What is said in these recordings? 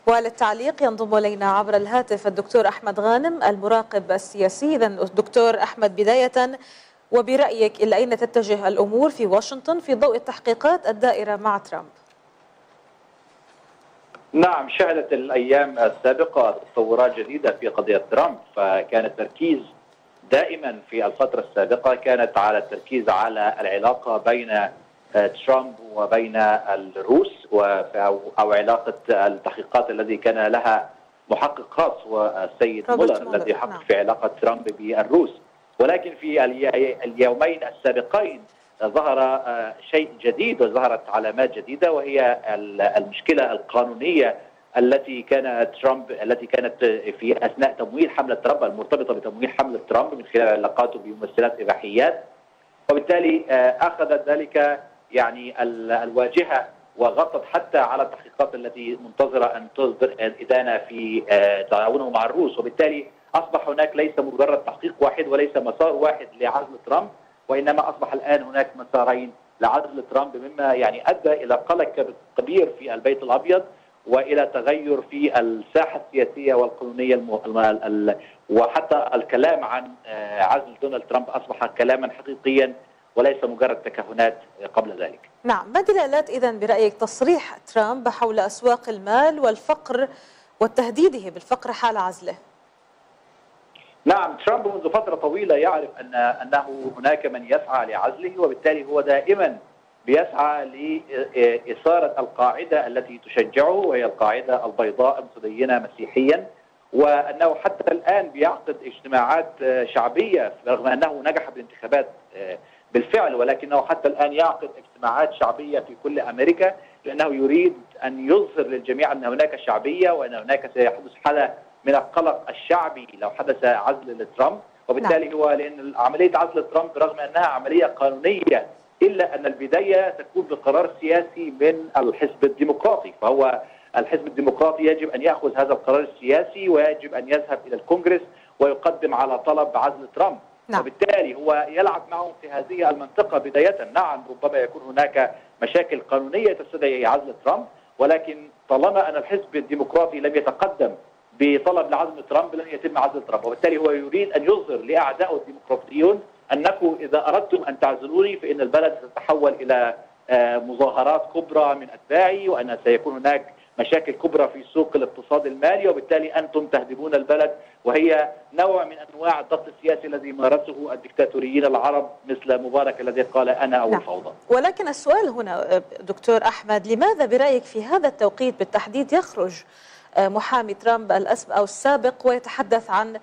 وللتعليق ينضم إلينا عبر الهاتف الدكتور أحمد غانم المراقب السياسي. إذا دكتور أحمد، بداية وبرأيك إلى أين تتجه الأمور في واشنطن في ضوء التحقيقات الدائرة مع ترامب؟ نعم، شهدت الأيام السابقة تطورات جديدة في قضية ترامب، فكان التركيز دائما في الفترة السابقة كانت على التركيز على العلاقة بين ترامب وبين الروس أو علاقة التحقيقات الذي كان لها محقق خاص والسيد مولر الذي يحقق في علاقة ترامب بالروس. ولكن في اليومين السابقين ظهر شيء جديد وظهرت علامات جديدة، وهي المشكلة القانونية التي كانت في أثناء تمويل حملة ترامب، المرتبطة بتمويل حملة ترامب من خلال علاقاته بممثلات إباحيات. وبالتالي أخذت ذلك يعني الواجهة وغطت حتى على التحقيقات التي منتظرة أن تصدر الإدانة في تعاونه مع الروس. وبالتالي أصبح هناك ليس مجرد تحقيق واحد وليس مسار واحد لعزل ترامب، وإنما أصبح الآن هناك مسارين لعزل ترامب، مما يعني أدى إلى قلق كبير في البيت الأبيض وإلى تغير في الساحة السياسية والقانونية وحتى الكلام عن عزل دونالد ترامب أصبح كلاما حقيقيا وليس مجرد تكهنات قبل ذلك. نعم، ما دلالات إذن برأيك تصريح ترامب حول أسواق المال والفقر وتهديده بالفقر حال عزله؟ نعم، ترامب منذ فترة طويلة يعرف أنه هناك من يسعى لعزله، وبالتالي هو دائما بيسعى لإثارة القاعدة التي تشجعه، وهي القاعدة البيضاء المتدينة مسيحيا، وأنه حتى الآن بيعقد اجتماعات شعبية رغم أنه نجح بالانتخابات بالفعل، ولكنه حتى الآن يعقد اجتماعات شعبية في كل أمريكا، لأنه يريد أن يظهر للجميع أن هناك شعبية وأن هناك سيحدث حالة من القلق الشعبي لو حدث عزل لترامب. وبالتالي هو لأن عملية عزل ترامب رغم أنها عملية قانونية إلا أن البداية تكون بقرار سياسي من الحزب الديمقراطي، فهو الحزب الديمقراطي يجب أن يأخذ هذا القرار السياسي ويجب أن يذهب إلى الكونغرس ويقدم على طلب عزل ترامب. وبالتالي هو يلعب معهم في هذه المنطقة بداية. نعم، ربما يكون هناك مشاكل قانونية تستدعي عزل ترامب، ولكن طالما أن الحزب الديمقراطي لم يتقدم بطلب لعزل ترامب لن يتم عزل ترامب. وبالتالي هو يريد أن يظهر لأعدائه الديمقراطيون أنكم إذا أردتم أن تعزلوني فإن البلد ستتحول إلى مظاهرات كبرى من أتباعي، وأن سيكون هناك مشاكل كبرى في سوق الاقتصاد المالي، وبالتالي أنتم تهدمون البلد، وهي نوع من أنواع الضغط السياسي الذي مارسه الدكتاتوريين العرب مثل مبارك الذي قال أنا أو الفوضى. ولكن السؤال هنا دكتور أحمد، لماذا برأيك في هذا التوقيت بالتحديد يخرج محامي ترامب أو السابق ويتحدث عن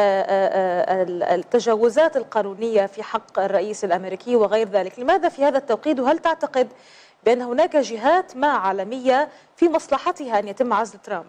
التجاوزات القانونية في حق الرئيس الأمريكي وغير ذلك؟ لماذا في هذا التوقيت؟ وهل تعتقد بأن هناك جهات ما عالمية في مصلحتها أن يتم عزل ترامب؟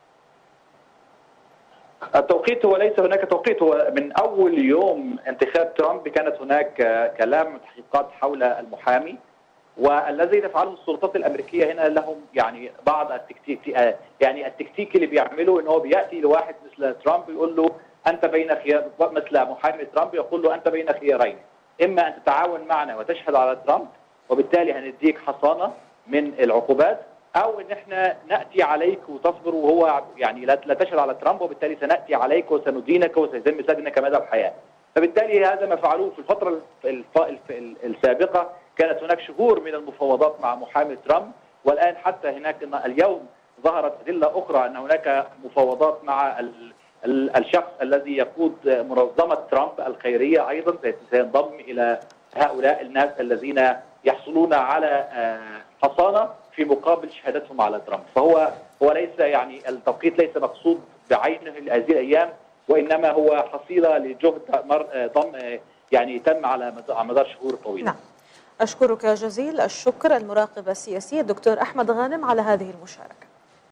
التوقيت هو ليس هناك توقيت، هو من أول يوم انتخاب ترامب كانت هناك كلام وتحقيقات حول المحامي، والذي تفعله السلطات الأمريكية هنا لهم يعني بعض التكتيك اللي بيعمله إنه بيأتي لواحد مثل ترامب يقول له أنت بين خيار، مثل محامي ترامب يقول له أنت بين خيارين، إما أن تتعاون معنا وتشهد على ترامب وبالتالي هنديك حصانة من العقوبات، أو إن إحنا نأتي عليك وتصبر وهو يعني لا تشهد على ترامب وبالتالي سنأتي عليك وسندينك وسيتم سجنك مدى الحياة. فبالتالي هذا ما فعلوه في الفترة السابقة. كانت هناك شهور من المفاوضات مع محامي ترامب، والآن حتى هناك اليوم ظهرت أدلة أخرى أن هناك مفاوضات مع الشخص الذي يقود منظمة ترامب الخيرية أيضا سينضم إلى هؤلاء الناس الذين يحصلون على حصانة في مقابل شهادتهم على ترامب. فهو ليس يعني التوقيت ليس مقصود بعينه هذه الأيام، وإنما هو حصيلة لجهد ضم يعني تم على مدار شهور طويلة. نعم. أشكرك جزيل الشكر المراقب السياسي الدكتور أحمد غانم على هذه المشاركة.